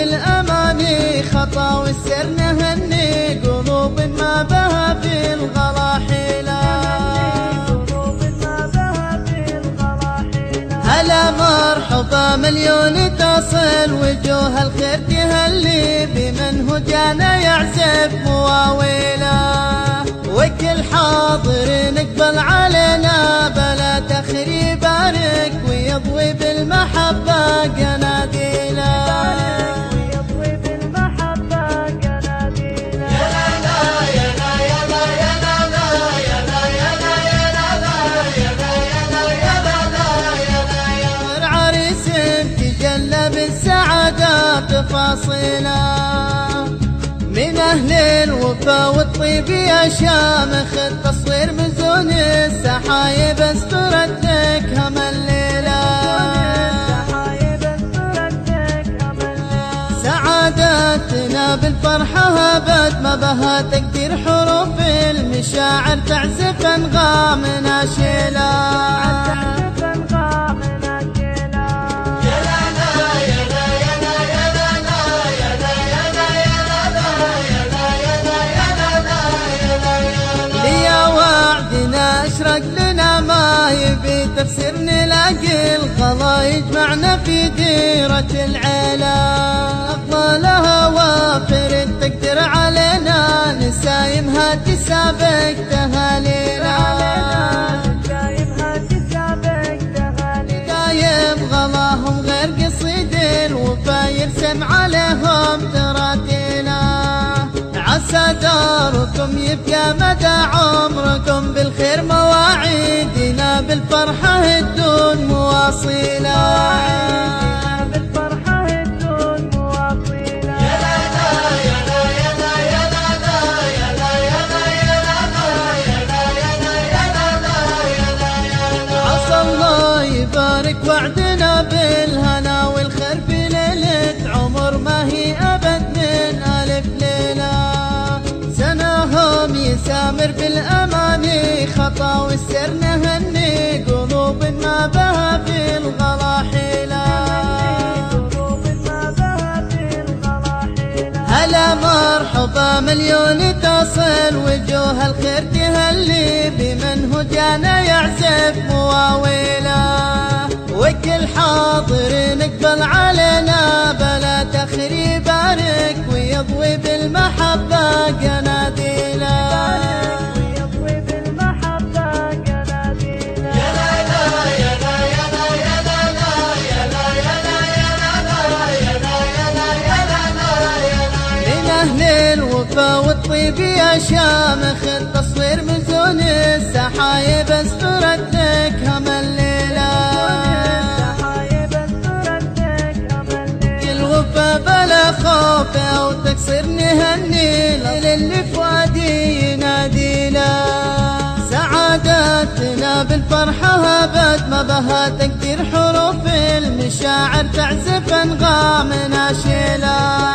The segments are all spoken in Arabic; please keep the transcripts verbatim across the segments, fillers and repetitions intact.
بالأماني خطا والسر نهني قلوب ما بها في الغلا حيلة. هلا مرحبا مليون تصل وجوه الخير تهلي بمن هو جانا يعزف مواويله. وكل حاضر نقبل علينا بلا تخير يبارك ويضوي بالمحبة قناديله. عريس تجلى بالسعادة تفاصيله من أهل الوفا والطيب يا شامخ التصوير مزون السحايب استرت لك هم الليلة. سعادتنا بالفرحة هبت ما بها تقدير حروف المشاعر تعزف أنغام ناشلة. اشرق لنا ما يبي تفسير نلاقي الخلا يجمعنا في ديرة العيلة. أفضلها وافر تقدر علينا نسايمها تسابق تهالينا. دايم غلاهم غير قصيد الوفا يرسم عليهم تراتينا. عسى داركم يبقى مدى عمركم بالخير مواعيدنا بالفرحة الدون مواصيلة. عسى الله يبارك وعدنا بالهنا والخير في ليلة عمر ما هي أبد من ألف ليلة. سناهم يسامر بالأماني خطا والسر نهني قلوب ما بها في الغلا حيلة. هلا مرحبا مليون تصل وجوه الخير تهلي بمن هو جانا يعزف مواويله. وكل حاضر نقبل علينا بلا تخير يبارك ويضوي بالمحبة قناديله. من أهل الوفا والطيب يا شامخ التصوير مزون السحايب استرت لك هم الليلة. بلا خوف أو تقصير نهني للي فؤادي ينادي له. سعادتنا بالفرحة هبت ما بها تقدير حروف المشاعر تعزف أنغام ناشلة.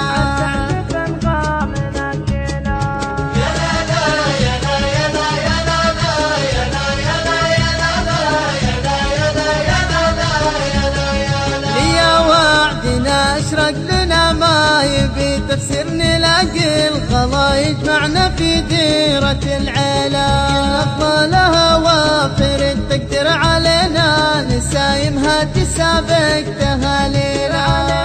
اشرق لنا ما يبي تفسير نلاقي الخلا يجمعنا في ديرة العيلة. أفضلها وافر تقدر علينا نسايمها تسابق تهالينا.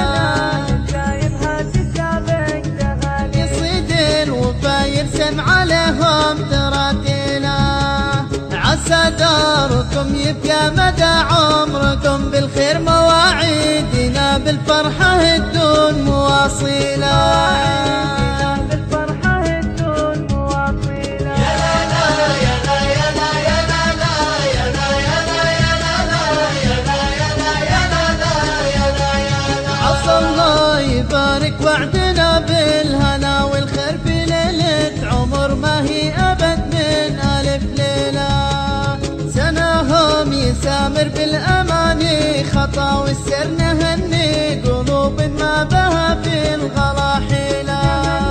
يصيد الوفا يرسم عليهم تراتينا. عسى داركم يبقى مدى عمركم بالخير مواعيدنا بالفرحة الدون مواصيلة. عسى الله يبارك وعدنا بالهنا والخير في ليلة عمر ما هي أبد من ألف ليلة. سناهم يسامر بالأماني خطا والسر نهني قلوب ما بها في الغلا حيلة.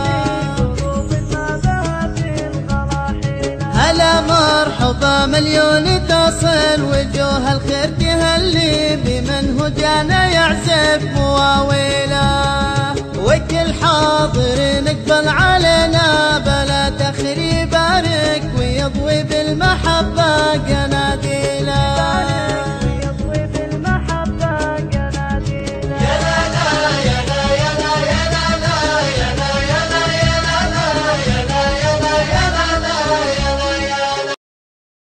هلا مرحبا مليون تصل وجوه الخير تهلي بمن هو جانا يعزف مواويله. قناديل